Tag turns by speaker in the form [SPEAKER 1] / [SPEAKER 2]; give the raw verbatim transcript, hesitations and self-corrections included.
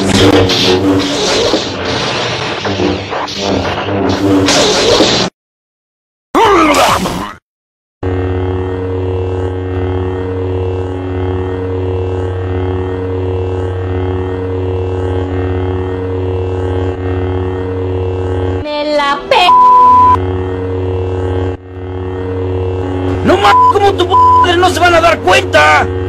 [SPEAKER 1] ¡No más! ¿Cómo tu madre no se van a dar cuenta?